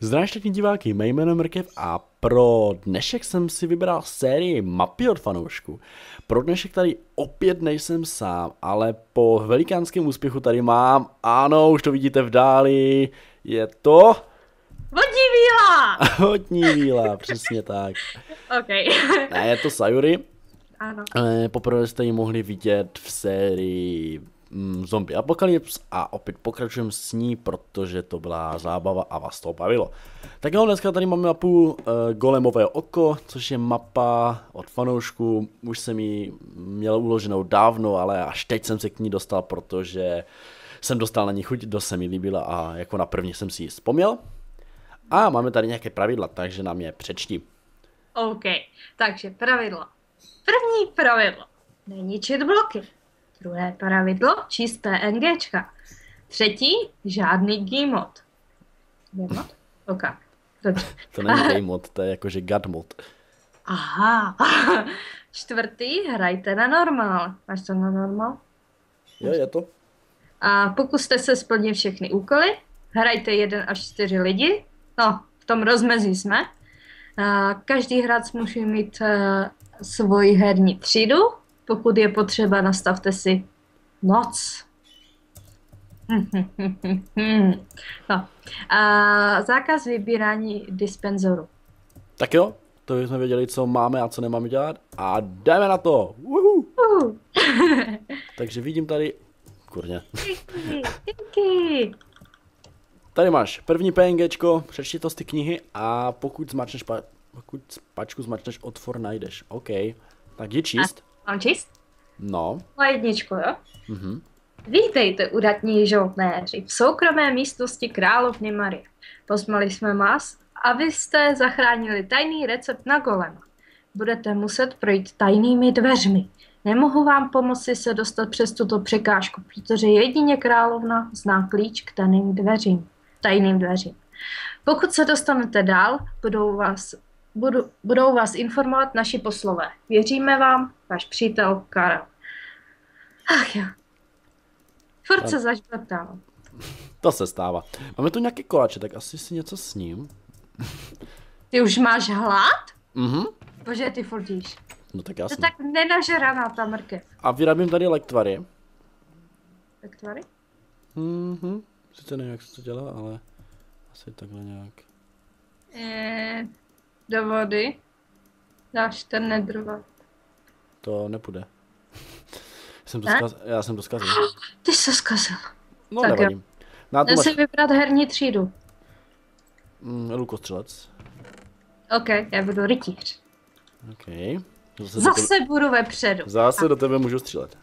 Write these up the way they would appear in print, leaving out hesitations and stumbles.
Zdravím všechny diváky, mé jméno je Mrkev a pro dnešek jsem si vybral sérii mapy od fanoušku. Pro dnešek tady opět nejsem sám, ale po velikánském úspěchu tady mám, ano, už to vidíte v dáli, je to... Vodní víla! Vodní víla, přesně tak. OK. Ne, je to Sayuri. Ano. Poprvé jste ji mohli vidět v sérii Zombie Apocalypse a opět pokračujeme s ní, protože to byla zábava a vás to bavilo. Tak jo, dneska tady máme mapu Golemové oko, což je mapa od fanoušků. Už jsem ji měl uloženou dávno, ale až teď jsem se k ní dostal, protože jsem dostal na ní chuť, dost se mi líbila a jako na první jsem si ji vzpomněl. A máme tady nějaké pravidla, takže nám je přečti. OK. Takže pravidlo. První pravidlo. Neničit bloky. Druhé pravidlo. Číst PNGčka. Třetí. Žádný Gmod. Gmod? OK. Dobře. To není game mod, to je jakože god mod. Aha. Čtvrtý. Hrajte na normál. Máš to na normál? Jo, je to. A pokuste se splnit všechny úkoly. Hrajte 1 až 4 lidi. No, v tom rozmezí jsme. Každý hráč musí mít svoji herní třídu. Pokud je potřeba, nastavte si noc. No. Zákaz vybírání dispenzoru. Tak jo, to jsme věděli, co máme a co nemáme dělat. A jdeme na to! Uhu. Takže vidím tady... Kurně. Díky. Tady máš první PNGčko, přečti to z ty knihy a pokud pačku zmačneš, otvor najdeš. OK. Tak je číst. Mám číst? No. Na jedničku, jo? Mhm. Vítejte, udatní žoldnéři, v soukromé místnosti královny Marie. Pozvali jsme vás, abyste zachránili tajný recept na golema. Budete muset projít tajnými dveřmi. Nemohu vám pomoci se dostat přes tuto překážku, protože jedině královna zná klíč k tajným dveřím. Pokud se dostanete dál, budou vás informovat naši poslové. Věříme vám, váš přítel Karel. Ach jo. Furt se zažvrtám. To se stává. Máme tu nějaké koláče, tak asi si něco s ním. Ty už máš hlad? Mhm. Bože, ty furt jíš. No tak To jasně. tak nenažraná ta mrkev. A vyrábím tady lektvary. Tak tvary? Mhm. Sice nevím, jak se to dělá, ale asi takhle nějak. Do vody. Dáš ten nedrvat. To nepůjde. Ne? Já jsem to zkazil. Ty jsi se zkazil. No Tak nevadí. Na to Jdem máš si vybrat herní třídu. lukostřelec. OK, já budu rytíř. OK. Zase budu vepředu. Zase do tebe můžu střílet.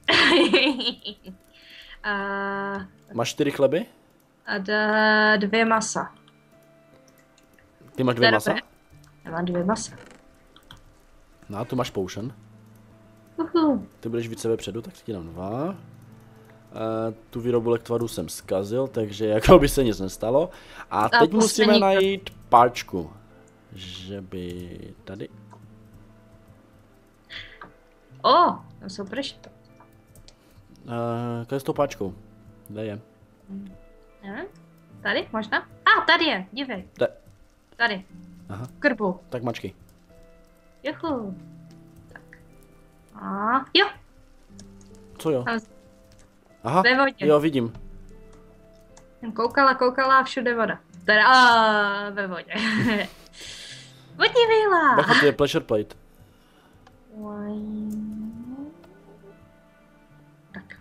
a Máš 4 chleby? dvě masa. Ty máš 2 masa? Já mám 2 masa. No a tu máš potion. Ty budeš více vepředu, tak si ti dám 2. Tu výrobu lektvaru jsem zkazil, takže jako by se nic nestalo. A teď musíme najít páčku. Že by tady... Tam jsou pršty. Kde je s tou páčkou? Kde je? Tady možná? Tady je, dívej. Kde? Tady. Aha. V krbu. Tak mačky. Juhu. Tak. Jo. Co jo? Tam Aha, ve vodě. jo, vidím. Jsem koukala a všude voda. Teda ve vodě. Vodní víla. Bacha, to je pleasure plate. Tak.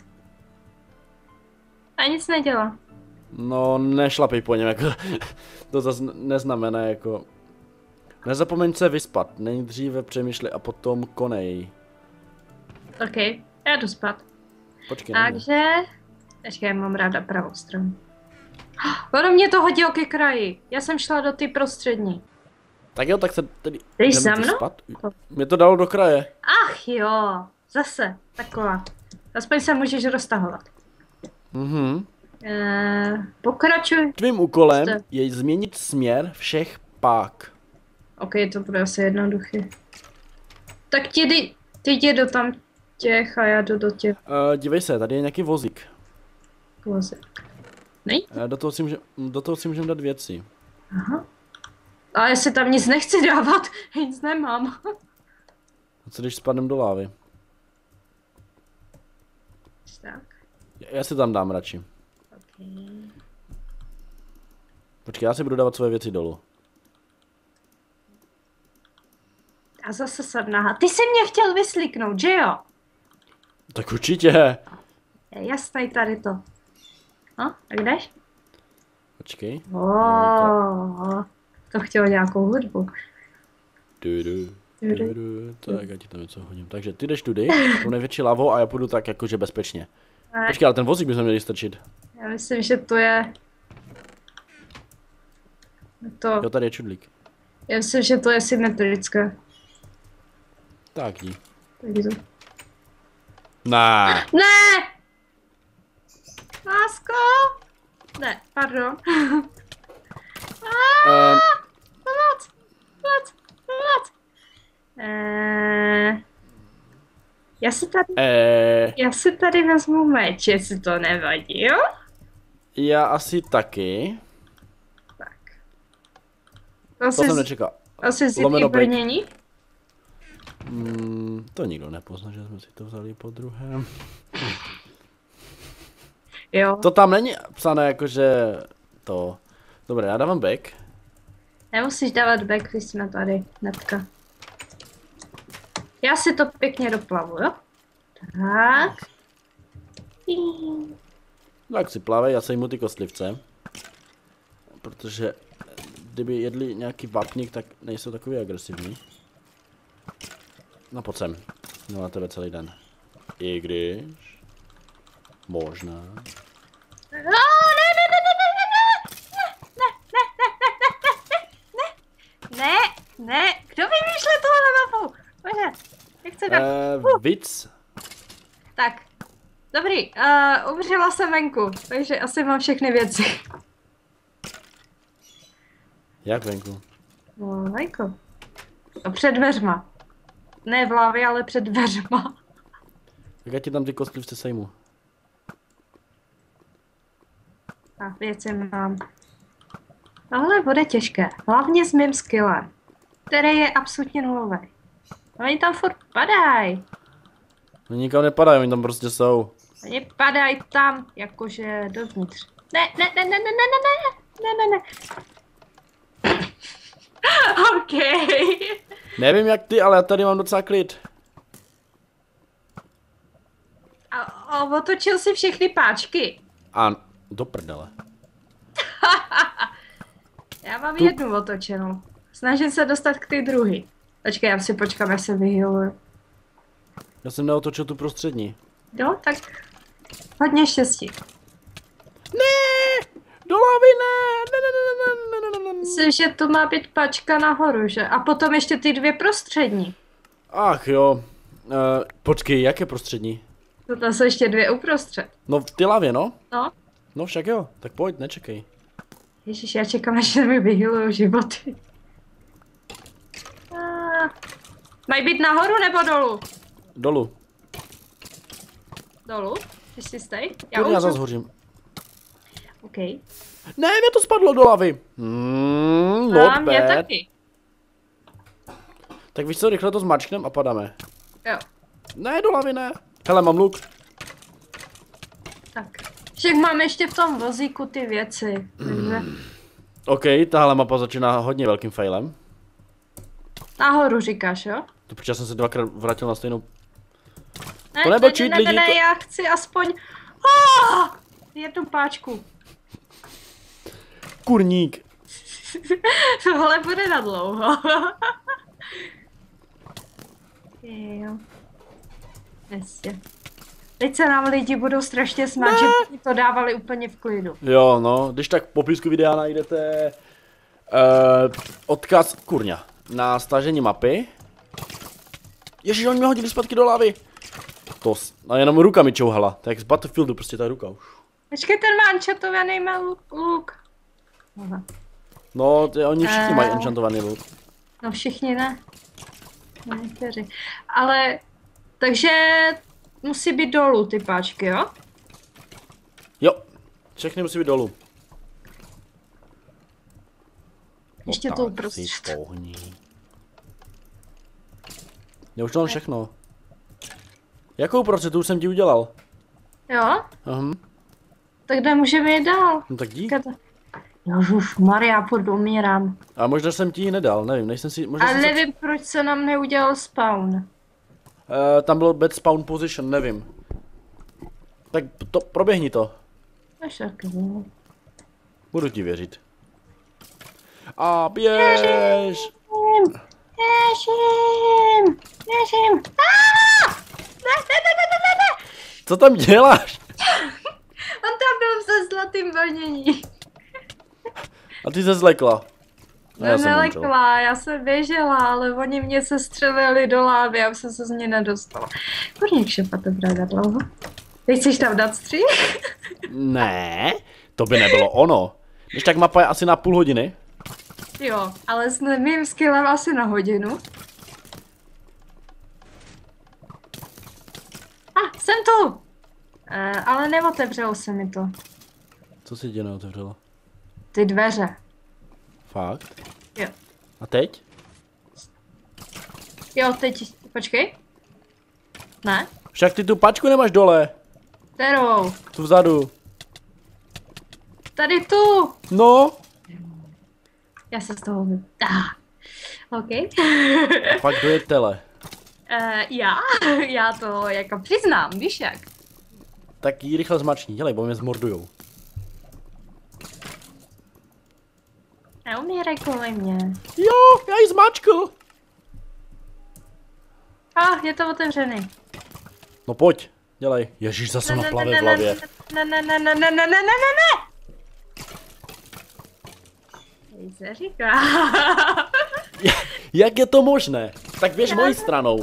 A nic nedělá. No, nešlapej po něm, jako, to zase neznamená, jako... Nezapomeň se vyspat, nejdříve přemýšlej a potom konej. OK, já jdu spát. Počkej, Takže... Počkej, mám ráda pravou stranu. Ono mě to hodilo ke kraji. Já jsem šla do ty prostřední. Tak jo, tak se tedy... Jdeš jdeme za tu mnou? Spát. Mě to dalo do kraje. Ach jo, zase taková. Aspoň se můžeš roztahovat. Mhm. Pokračuj. Tvým úkolem je změnit směr všech pák. OK, to bude asi jednoduchý. Tak ty jdi do tam těch a já jdu do těch Dívej se, tady je nějaký vozík. vozek. Nej? Do toho si můžeme dát věci. Aha. Ale jestli tam nic nechci dávat, nic nemám. A co když spadnem do lávy? Tak, Já si tam dám radši. okay. Počkej, já si budu dávat svoje věci dolů. A zase sadná. Ty jsi mě chtěl vyslíknout, že jo? Tak určitě. Je jasný tady to. No, tak jdeš? Počkej. To chtělo nějakou hudbu. Tak, já ti tam něco hodím. Takže ty jdeš tudy, tou největší lavou a já půjdu tak jakože bezpečně. Ne, Počkej, ale ten vozík bychom měli strčit. já myslím, že to je... Jo, tady je čudlík. Já myslím, že to je symetrické. Tak, jdi. Takže to... Ne. Ne! Lásko! Ne, pardon. Pomoc! Pomoc! Pomoc! Já si tady vezmu meč, jestli to nevadí, jo? Já asi taky. Tak. To jsem nečekal. Asi si Lomeno i brnění? To nikdo nepozná, že jsme si to vzali po druhém. Jo. To tam není psané jakože to. Dobré, já dávám back. Nemusíš dávat back, když jsme tady, netka. Já si to pěkně doplavu, jo? Tak. Tak si plávej, já sejmu ty kostlivce. Protože kdyby jedli nějaký vápník, tak nejsou takový agresivní. No pojď sem. No na tebe celý den. I když... Možná. Ne, kdo vymýšlel tohle mapu? Bože, nechci dát. Víc? Tak, dobrý, umřela jsem venku, takže asi mám všechny věci. Jak venku? No, venku. A před dveřma. Ne v lávě, ale před dveřma. Tak já ti tam ty kostlivce sejmu. A věci mám. Tohle bude těžké, hlavně s mým skillem, který je absolutně nulový. Oni tam furt padají. No nikam nepadají, oni tam prostě jsou. Oni padají tam, jakože dovnitř. Ne. OK. Nevím jak ty, ale já tady mám docela klid. A otočil si všechny páčky. A do prdele. Já mám jednu otočenou. Snažím se dostat k ty druhé. Počkej, já si počkám, já se vyhyluju. Já jsem neotočil tu prostřední. Jo, tak hodně štěstí. Ne! Do lávy ne! Myslím, že tu má být pačka nahoru, že? A potom ještě ty dvě prostřední. Ach jo. Počkej, jaké prostřední? To jsou ještě dvě uprostřed. No v ty lavě, no? No. No však jo, tak pojď, nečekej. Ježíš, já čekám, až se mi vyhylujou životy. Mají být nahoru nebo dolů? Dolů. Dolů? Ty jsi stej? Já zase hořím. OK. Ne, mě to spadlo do lavy. Not A mě bad. taky. Tak víš co, rychle to zmačknem a padáme. Jo. Ne, do lavy ne. Hele, mám luk. Tak. Však mám ještě v tom vozíku ty věci. Takže... OK, tahle mapa začíná hodně velkým failem. Nahoru říkáš, jo? To protože já jsem se dvakrát vrátil na stejnou... Ne, To nebo cheat lidi, to- já chci aspoň... jednu páčku. Kurník. Tohle bude na dlouho. Jo. Jistě. Teď se nám lidi budou strašně smát, že by to dávali úplně v klidu. Jo, no, když tak v popisku videa najdete odkaz, kurňa, na stažení mapy. Ježiš, oni mě hodili zpátky do lávy. A jenom ruka mi čouhala, tak jak z Battlefieldu, prostě ta ruka už. Počkej, ten má enchantovaný luk. Aha. No, oni všichni mají enchantovaný luk. No všichni ne. Někteří. Ale, takže musí být dolů ty páčky, jo? Jo, všechny musí být dolů. Ještě to uprostřed. Já už to mám všechno. Jakou uprostřed? Tu už jsem ti udělal. Jo? Tak kde můžeme jít dál? No tak dík. Ježišmarja, podomírám. A možná jsem ti ji nedal, nevím, nejsem si... Ale nevím, proč se nám neudělal spawn. Tam bylo bad spawn position, nevím. Tak to, proběhni to. Až taky, no. Budu ti věřit. A běž! Běžím! Ne! Co tam děláš? On tam byl se zlatým vlnění. A ty se zlekla. Nelekla, já jsem běžela, ale oni mě se střelili do lávy a už jsem se z ní nedostala. Kurník šepa to bude dlouho. Teď chceš tam dát střih? Ne, to by nebylo ono. Když tak mapa je asi na půl hodiny. Jo, ale s mým skillem asi na hodinu. Jsem tu! Ale neotevřelo se mi to. Co si tě neotevřelo? Ty dveře. Fakt? Jo. A teď? Jo, teď, počkej. Ne? Však ty tu pačku nemáš dole. Kterou? Tu vzadu. Tady tu! No. Já se z toho OK. Fakt kdo je tele? Já to jako přiznám, víš jak? Tak jí rychle zmačni, dělej, bo mě zmordujou. Neumíraj kvůli mě. Jo, já ji zmačkl. Je to otevřený. No pojď, dělej. Ježíš, zase na plave v hlavě. Ne. Teď se říká. Jak je to možné? Tak běž mojí stranou.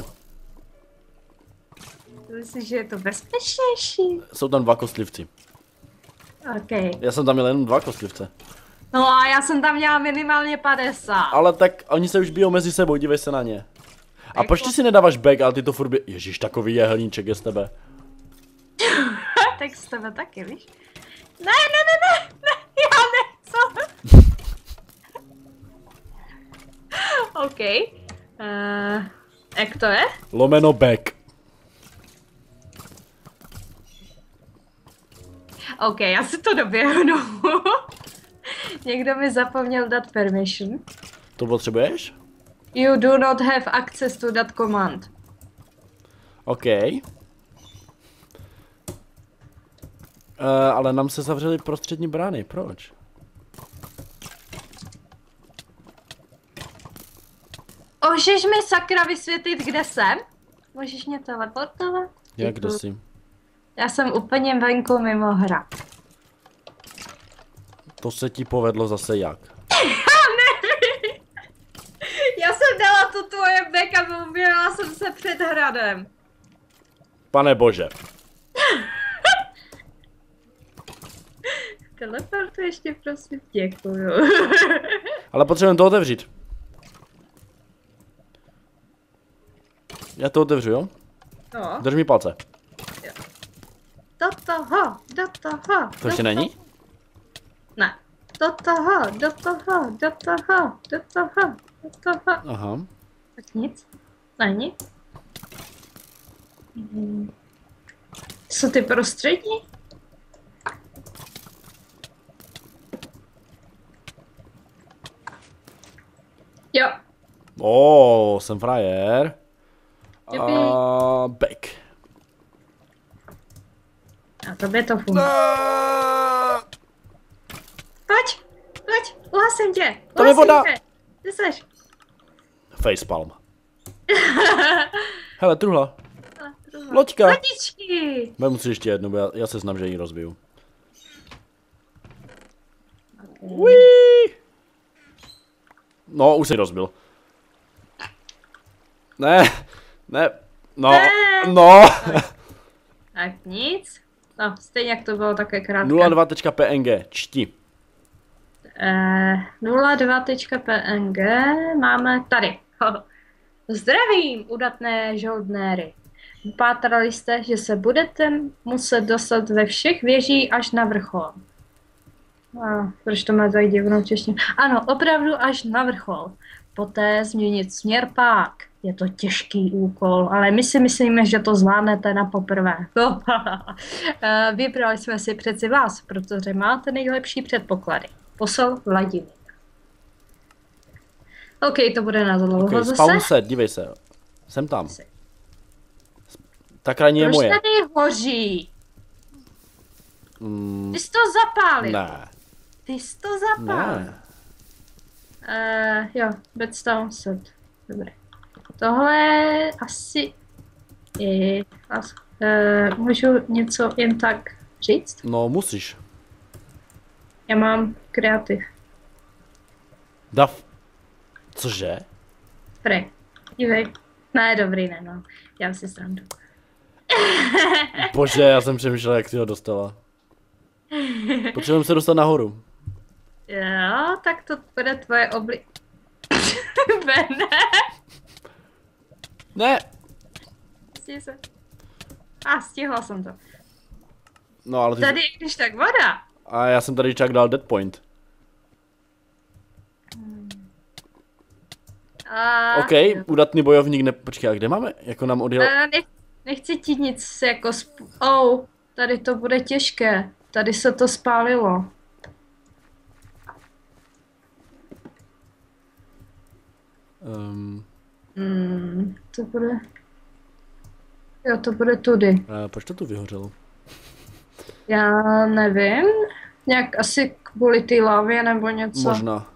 Myslíš, že je to bezpečnější? Jsou tam 2 kostlivci. OK. Já jsem tam měl jenom 2 kostlivce. No a já jsem tam měla minimálně 50. Ale tak oni se už bijou mezi sebou, dívej se na ně. A proč ty si nedáváš back, ale ty to furt Ježíš, takový jehelníček je z tebe. Tak z tebe taky, víš? Ne, já nechci. OK. Jak to je? Lomeno back. OK, já si to doběhnu. Někdo mi zapomněl dát permission. To potřebuješ? You do not have access to that command. OK. Ale nám se zavřely prostřední brány, proč? Můžeš mi sakra vysvětlit, kde jsem? Můžeš mě teleportovat? Jak, kde jsi? Já jsem úplně venku mimo hra. To se ti povedlo zase jak? Nevím. Já jsem dala tu tvoje back a ubírala jsem se před hradem. Pane bože. Teleportu ještě prosím, děkuju. Ale potřebujeme to otevřít. Já to otevřu, jo? No. Drž mi palce. Jo. Do toho. To ještě není? Ne. Do toho. Aha. Tak nic. Není. Jsou ty prostřední? Jo. Jsem frajer. Back. A tobě to funguje. Pojď, uhasím tě. Tam je voda. Ty seš. Facepalm. Hele, truhla. Loďka. Lodičky. Vemu si ještě jednu, já se znám, že ji rozbiju. Okay. No, už jsi rozbil. Ne. Tak nic. No, stejně jak to bylo také krátké. 02.png, čti. 02.png máme tady. Zdravím, udatné žoldnéry. Upátrali jste, že se budete muset dostat ve všech věží až na vrchol. Proč to má tak divnou češtinu? Ano, opravdu až na vrchol. Poté změnit směr pák. Je to těžký úkol, ale my si myslíme, že to zvládnete na poprvé. Vybrali jsme si přeci vás, protože máte nejlepší předpoklady. Posel Vladimír. OK, to bude na dlouho Okay, zase. spawn set, dívej se. Jsem tam. Ta kraní je Proč moje. tady hoří? Ty jsi to zapálil. Ne. Ty jsi to zapálil. Ne. Jo, bedstone set. Dobré. Tohle asi je... můžu něco jen tak říct? No, musíš. Já mám kreativ. Dav. Cože? Prej, dívej. Ne, dobrý, ne, no. Já si srandu. Bože, já jsem přemýšlel, jak jsi ho dostala. Potřebujeme se dostat nahoru. Jo, tak to bude tvoje ne. Ne. Stihni se. Stihla jsem to. No, ale ty... Tady je když tak voda. A já jsem tady čak dal dead point. OK, udatný bojovník Počkej, a kde máme? Jako nám odjel... Nechci ti nic jako tady to bude těžké. Tady se to spálilo. To bude... Jo, to bude tudy. Proč to tu vyhořelo? Já nevím. Nějak asi kvůli té lávě nebo něco. Možná.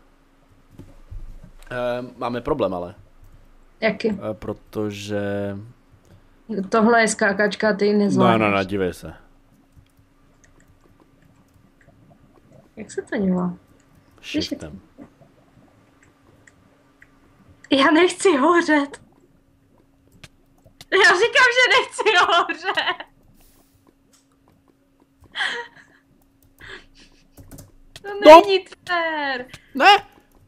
Máme problém ale. Jaký? Protože... Tohle je skákačka, ty nezvládneš. No, dívej se. Jak se to dělá? Shiftem. Já nechci hořet. Já říkám, že nechci hořet. To není fér. Ne!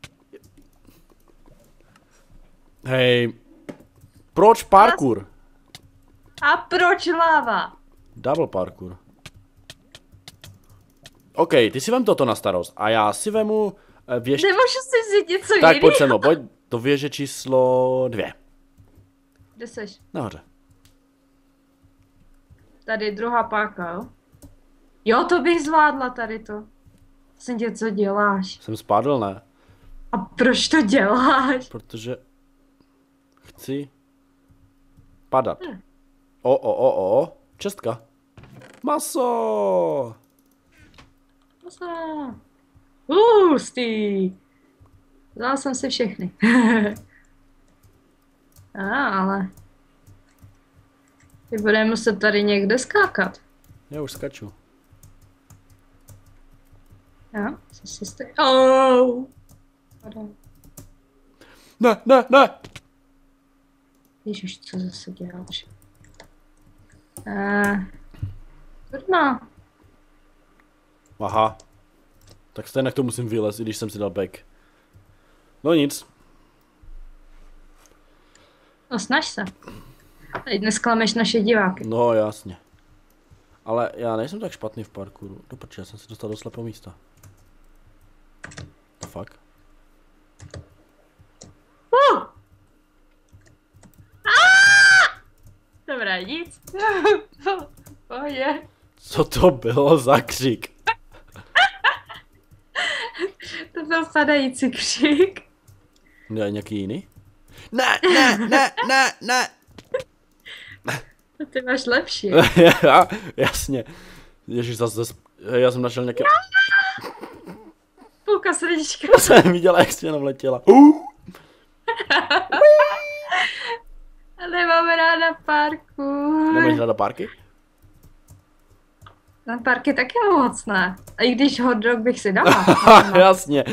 Hej. Proč parkour? A proč láva? Double parkour. OK, ty si vem toto na starost a já si vemu věž... Nemůžu si vzít něco Tak jiného. pojď se mnou, pojď do věže číslo 2. Kde seš? Nahoře. Tady druhá páka, jo? Jo, to bych zvládla tady to. Jsem tě, co děláš? Jsem spadl, ne? A proč to děláš? Protože... Chci... Padat. Čestka. Maso! Hustý. Vzala jsem si všechny. Ale... Ty budeme muset tady někde skákat. Já už skaču. Jo, co si stojí? Ne! Ježiš, co zase děláš? Kurna. Aha. Tak stejně to musím vylézt, i když jsem si dal back. No nic. No snaž se. Teď nesklameš naše diváky. No jasně. Ale já nejsem tak špatný v parkouru. Doprč, já jsem se dostal do slepého místa. To fuck. Dobrá, nic. Pohodě. Co to bylo za křik? To byl padající křik. Je nějaký jiný? Ne! Ty máš lepší. Jasně. Ježiš, zase, já jsem našel nějaké... Půlka srdíčka. Já jsem viděla, jak jsi jenom letěla. Nemáme ráda parku. Nemáš ráda parky? Na parky taky moc ne. A i když hot dog bych si dala. Jasně.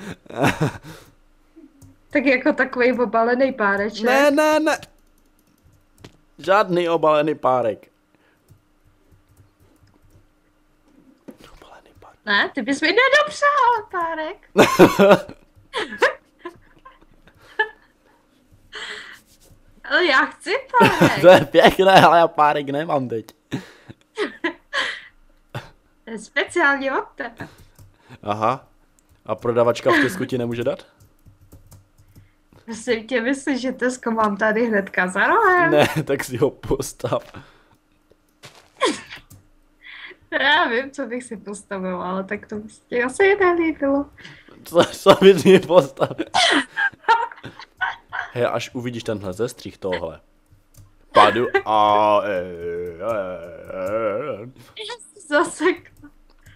Tak jako takový obalený páreček. Ne. Žádný obalený párek. Obalený párek. Ne, ty bys mi nedopřál párek. Ale já chci párek. To je pěkné, ale já párek nemám teď. To je speciálně od tebe. Aha. A prodavačka v Tesku ti nemůže dát? Prosím tě, myslíš, že Tesko mám tady hnedka za rohem? Ne, tak si ho postav. Já vím, co bych si postavil, ale tak to prostě asi nelíbilo. Co bys mi postavil? Hej, až uvidíš tenhle zestřih tohle. Padu a... Zasekla.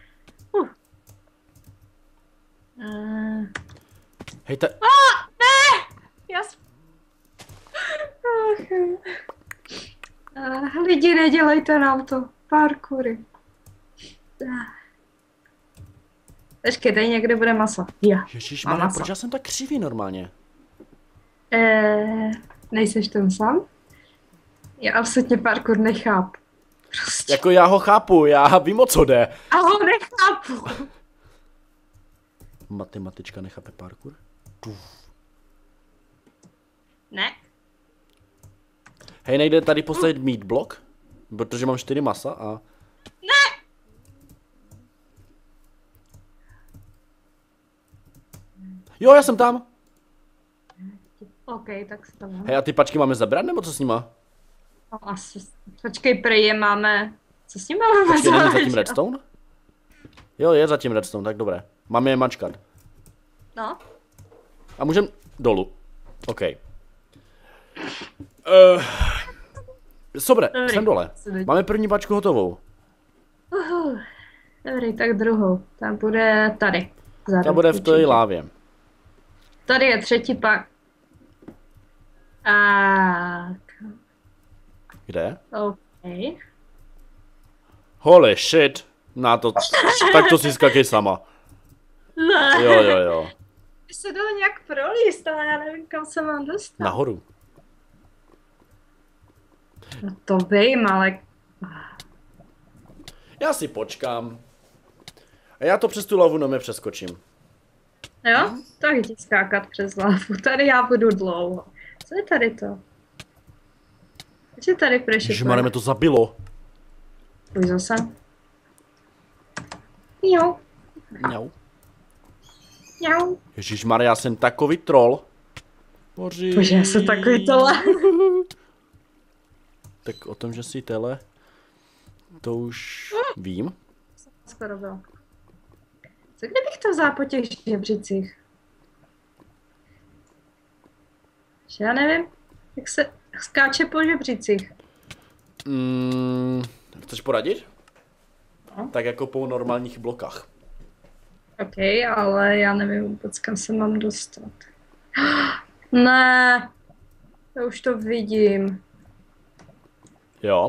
Hej, ta... Ne! Lidi, nedělejte nám to. Parkoury. Počkej, tady někde bude maso. Já. Ježišmarja, proč já jsem tak křivý normálně? Nejseš ten sám? Já absolutně parkour nechápu. Prostě. Jako já ho chápu, já vím, o co jde. A ho nechápu. Matematička nechápe parkour? Ne. Hej, nejde tady postavit meat block? Protože mám 4 masa a... Ne! Jo, já jsem tam. OK, tak se tam. Hej, a ty pačky máme zabrat, nebo co s nima? No, asi. Počkej, prej je máme. Co s ním máme? Počkej, není zatím redstone? Jo, je zatím redstone, tak dobré. Máme je mačkat. No. A můžem dolů. OK. Dobré, jsem dole. Máme první pačku hotovou. Dobrý, tak druhou. Ta bude tady. Ta bude v té lávě. Tady je třetí pak. Kde? OK. Holy shit. Na to, tak to si skakej sama. Ne. Jo. Ty se dalo nějak prolíst, ale já nevím, kam se mám dostat. Nahoru. No to vím, ale... Já si počkám. A já to přes tu lavu přeskočím. Jo? Tak jdi skákat přes lávu. Tady já budu dlouho. Co je tady to? Co je tady prešit? Ježišmarja, mě to zabilo. Půjď zase. Jo. Mňau. Jo. Ježišmarja, já jsem takový troll. Bože, já jsem takový tole. Tak o tom, že jsi tele, to už vím. Skoro bylo. Co kdybych to vzal po těch žebřících? Že já nevím, jak se skáče po žebřících. Chceš poradit? No. Tak jako po normálních blokách. OK, ale já nevím vůbec, kam se mám dostat. Ne, já už to vidím. Jo.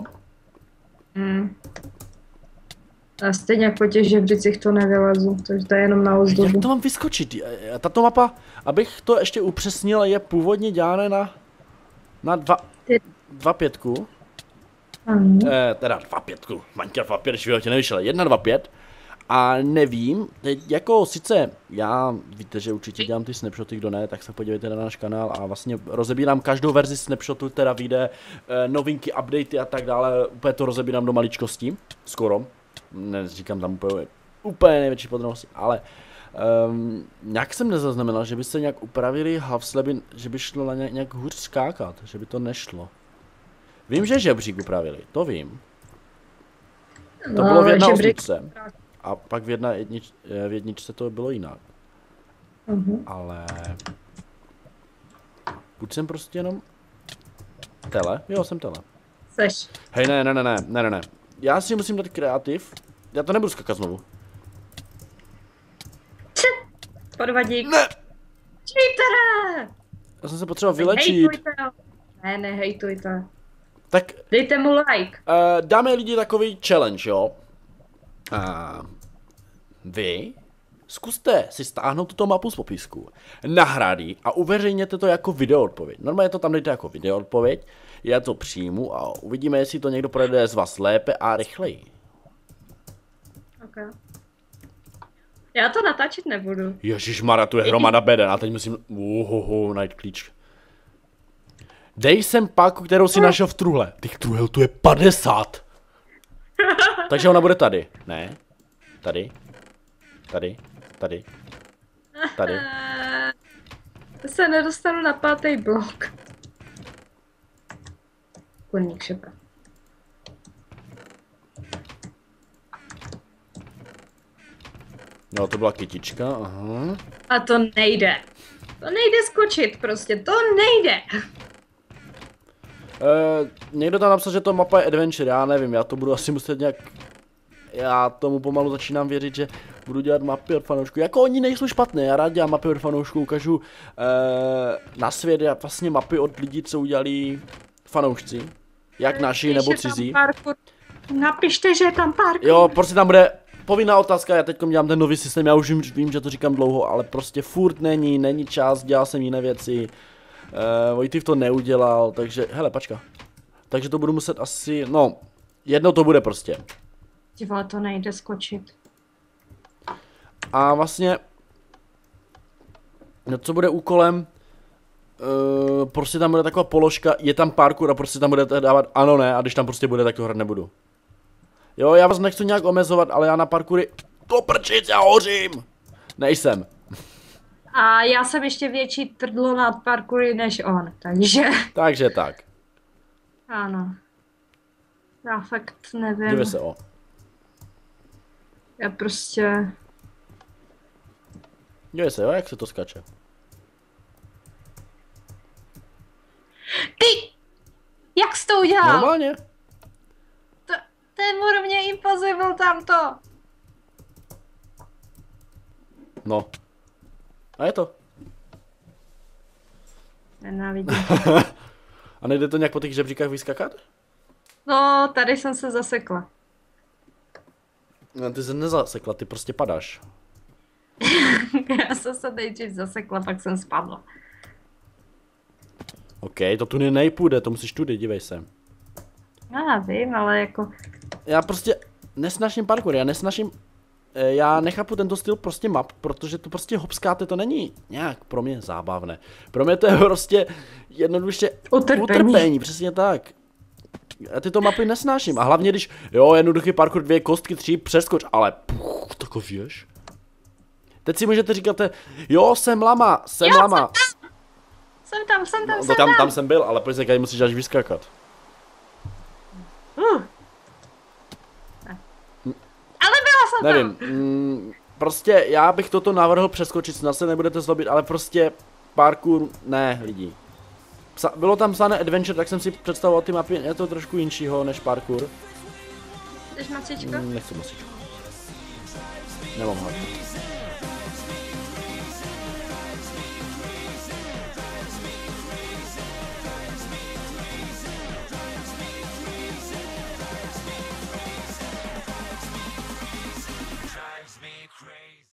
A stejně po těch žebřících to nevylezu, takže to je jenom na ozdobu. Jak to mám vyskočit? Tato mapa, abych to ještě upřesnil, je původně dělané na 2.5. Teda 2.5. Minecraft 2.5, když v nevyšel. 1.2.5. A nevím, teď jako sice já, víte, že určitě dělám ty snapshoty, kdo ne, tak se podívejte na náš kanál a vlastně rozebírám každou verzi snapshotu, teda vyjde novinky, updaty a tak dále, úplně to rozebírám do maličkostí, skoro, neříkám tam úplně největší podrobnosti, ale nějak jsem nezaznamenal, že by se nějak upravili havsleby, že by šlo nějak hůř skákat, že by to nešlo. Vím, že žebřík upravili, to vím. To bylo v 1.8. A pak v jedničce to bylo jinak. Ale... Buď jsem prostě jenom... Tele? Jo, jsem tele. Seš. Hej, ne. Já si musím dát kreativ. Já to nebudu skakat znovu. Podvadík. Ne! Cheatere! Já jsem se potřeboval vylečit. Ne, nehejtujte. Tak... Dejte mu like. Dáme lidi takový challenge, jo? Vy zkuste si stáhnout tuto mapu z popisku, nahrát a uveřejněte to jako video odpověď. Normálně to tam dejte jako video odpověď, já to přijmu a uvidíme, jestli to někdo projde z vás lépe a rychleji. Okay. Já to natáčet nebudu. Ježišmarja, tu je hromada beden a teď musím najít klíč. Dej sem páku, kterou si našel v truhle. Těch truhel tu je 50. Takže ona bude tady. Ne. Tady. Tady. Tady. Se nedostanu na 5. blok. Kurník šepa. No, to byla kytička, aha. A to nejde. To nejde skočit prostě, to nejde. Někdo tam napsal, že to mapa je adventure, já nevím, já to budu asi muset nějak... Já tomu pomalu začínám věřit, že budu dělat mapy od fanoušků. Jako oni nejsou špatné, já rád dělám mapy od fanoušků, ukážu na svět vlastně mapy od lidí, co udělali fanoušci. Jak naši nebo cizí. Napište, že je tam parkour. Jo, prostě tam bude povinná otázka, já teď dělám ten nový systém, já už vím, že to říkám dlouho, ale prostě furt není čas, dělal jsem jiné věci. Vojtyv to neudělal, takže, hele, počka. Takže to budu muset asi, no, jedno to bude prostě. Ty vole, to nejde skočit. A vlastně, no, co bude úkolem, prostě tam bude taková položka, je tam parkour a prostě tam budete dávat ano, ne, a když tam prostě bude, tak to hrát nebudu. Jo, já vás nechci nějak omezovat, ale já na parkoury, to prčic, já hořím! Nejsem. A já jsem ještě větší trdlo nad parkoury než on, takže... Takže tak. Ano. Já fakt nevím. Dívej se, o. Já prostě... Dívej se, jo, jak se to skače. Ty! Jak jsi to udělal? Normálně. To je úrovně impossible tamto. No. A je to. Nenávidím. A nejde to nějak po těch žebříkách vyskakat? No, tady jsem se zasekla. No, ty se nezasekla, ty prostě padáš. Já jsem se nejdřív zasekla, pak jsem spadla. OK, to tu nejpůjde, to musíš tudy, dívej se. Já vím, ale jako... Já prostě nesnažím parkour, já nechápu tento styl prostě map, protože to prostě hopskáte, to není nějak pro mě zábavné. Pro mě to je prostě jednoduše utrpení, přesně tak. Já tyto mapy nesnáším a hlavně když, jo, jednoduchý parkour, 2 kostky, 3, přeskoč, ale takový víš. Teď si můžete říkat, jo, jsem lama. Jsem tam. Tam jsem byl, ale pojď se, tady musíš až vyskakat. Ale byla jsem Nevím, prostě já bych toto navrhl přeskočit, snad se nebudete zlobit, ale prostě parkour, ne lidi. Bylo tam psané adventure, tak jsem si představoval ty mapy, je to trošku jinšího než parkour. Chceš masičko? Nechci masičku. Nemám hlad.